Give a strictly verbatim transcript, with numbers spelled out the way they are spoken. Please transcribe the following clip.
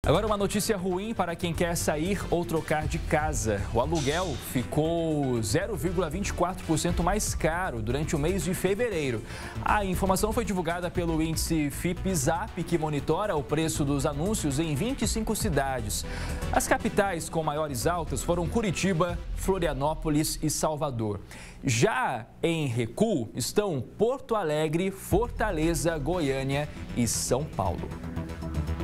Agora uma notícia ruim para quem quer sair ou trocar de casa. O aluguel ficou zero vírgula vinte e quatro por cento mais caro durante o mês de fevereiro. A informação foi divulgada pelo índice Fipzap, que monitora o preço dos anúncios em vinte e cinco cidades. As capitais com maiores altas foram Curitiba, Florianópolis e Salvador. Já em recuo estão Porto Alegre, Fortaleza, Goiânia e São Paulo.